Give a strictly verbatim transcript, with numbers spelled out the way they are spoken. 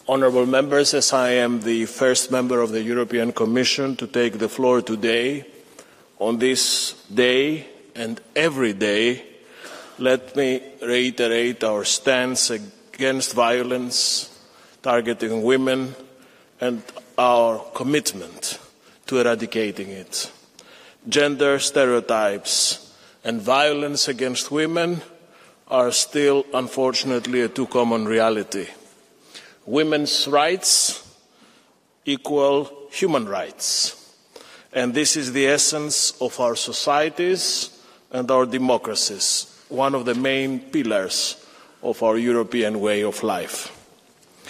Honourable members, as I am the first member of the European Commission to take the floor today, on this day and every day, let me reiterate our stance against violence targeting women and our commitment to eradicating it. Gender stereotypes and violence against women are still, unfortunately, a too common reality. Women's rights equal human rights, and this is the essence of our societies and our democracies, one of the main pillars of our European way of life.